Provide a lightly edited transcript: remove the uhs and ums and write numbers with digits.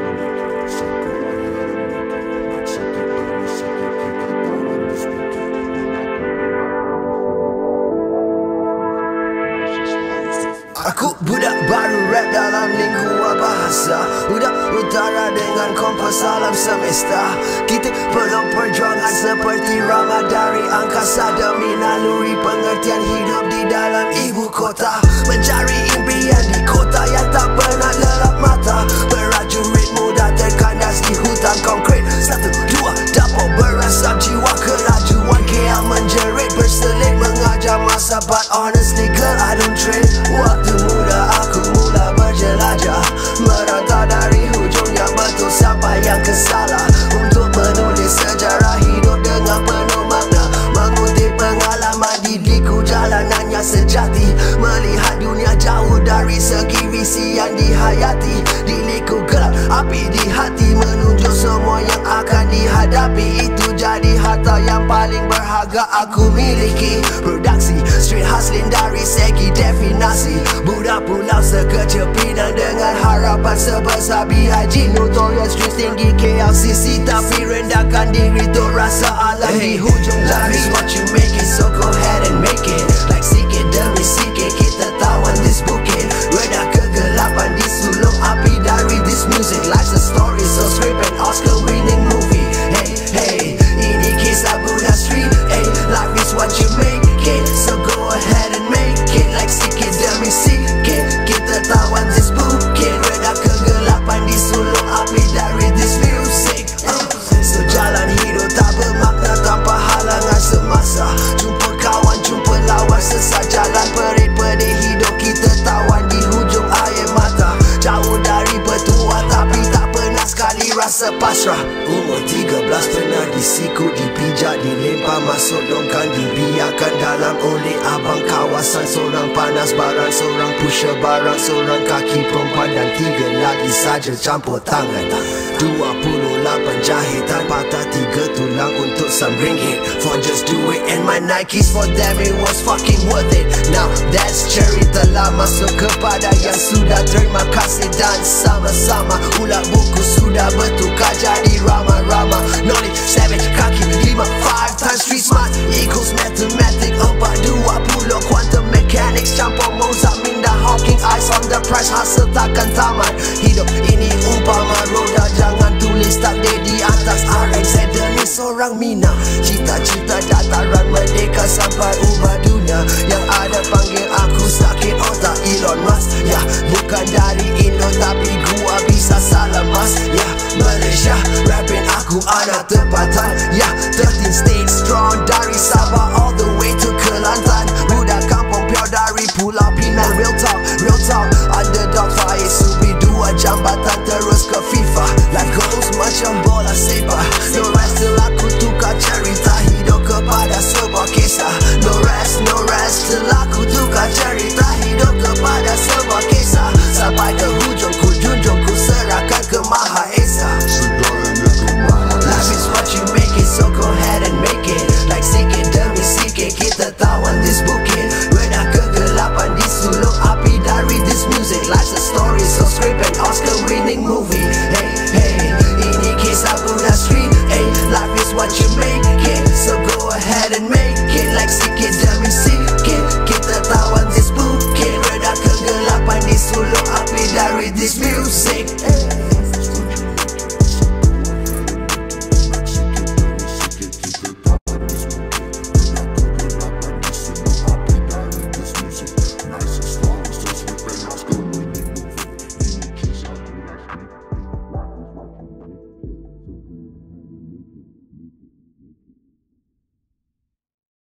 Aku budak baru rap dalam lingkungan bahasa, budak utara dengan kompas alam semesta. Kita perlu perjuangan seperti Rama dari angkasa demi naluri pengertian hidup di dalam ibu kota. Mencari impian di kota yang tak pernah lelap mata. Prajurit muda terkandas di hutan konkret. 1, 2, dapur berasap jiwa kelajuan. KL menjerit berselit mengajar masa. But honestly girl, I don't trade. Waktu muda aku mula berjelajah, merantau dari hujung yang betul sampai yang kesalah, untuk menulis sejarah hidup dengan penuh makna. Mengutip pengalaman didikku jalanan yang sejati, melihat dunia jauh dari segi visi yang dihayati. Di liku gelap api di hati, menunjuk semua yang akan dihadapi. Itu jadi harta yang paling berharga aku miliki. Produksi street hustling dari segi definasi, budak pulau sekecil Pinang dengan harapan sebesar BIG. Notorious street tinggi KLCC, tapi rendahkan diri tu rasa alam di hujung life is what you make it, so go ahead and make it. Like sikit demi sikit kita tawan this bukit. Reda kegelapan di sulung api dari this music. Life's a story, so script an Oscar winning movie. Hey, hey, ini kisah budak street. Hey, life is what you make it, so go ahead and make it. Like sikit demi sikit kita tawan this bukit. Reda kegelapan di sulung api dari this music. So jalan hidup tak bermakna tanpa halangan semasa. Jumpa kawan, jumpa lawan, sesat jalan perit pedih hidup kita tawan di hujung air mata. Jauh dari petua tapi tak pernah sekali rasa pasrah. Umur 13 pernah disiku, dipijak, dilempar masuk longkang, dibiarkan dalam oleh abang kawasan. Seorang panas barang, seorang pusher barang, seorang kaki perempuan dan 3 lagi saja campur tangan. 28 jahitan, patah 3 tulang untuk some ringgit. For just do it and my Nikes, for them it was fucking worth it. Now that's cherry, telah masuk kepada yang sudah. Terima kasih dan sama-sama. Ulat buku sudah bertukar jadi rama-rama. Knowledge 7 kaki 5 5 times street smart equals mathematic 420 quantum mechanics. Campur Mozart, Minda, Hawking, eyes on the price. Hasil takkan tamat. Hidup ini umpama roda, jangan tulis takdir di atas RX. Demi seorang Mina, cita-cita dataran merdeka sampai ubah dunia. Yang ada panggil aku sakit otak Elon Musk. Ya, bukan dari Indo tapi gua bisa salam mas. Ya, Malaysia, rapping aku anak tempatan. Ya, 13 stay strong dari Sabah all the way to Kelantan. Budak kampung Piau dari Pulau Pinang. Real talk, underdog Faiz Subi 2 jambatan terus ke FIFA. Life goes macam bola sepak. No rest till aku tukar cerita hidup kepada sebuah kisah. No rest till aku tukar cerita hidup kepada sebuah kisah. Sampai ke hujung ku junjung, ku serahkan ke Maha Esa. Life is what you make it, so go ahead and make it. Like sikit demi sikit kita tawan this bukit. Reda kegelapan di sulung api dari this music. Life's a story, so script an Oscar winning movie. Hey, hey, ini kisah budak street. Hey, life is what you make it, so go ahead and make it. Like sikit demi sikit kita tawan this bukit. Reda kegelapan di sulung api dari this music.